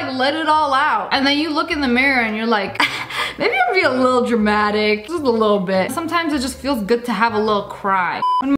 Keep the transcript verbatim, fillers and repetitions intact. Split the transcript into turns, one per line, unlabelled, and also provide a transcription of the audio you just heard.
like let it all out. And then you look in the mirror and you're like, maybe I'll be a little dramatic, just a little bit. Sometimes it just feels good to have a little cry. When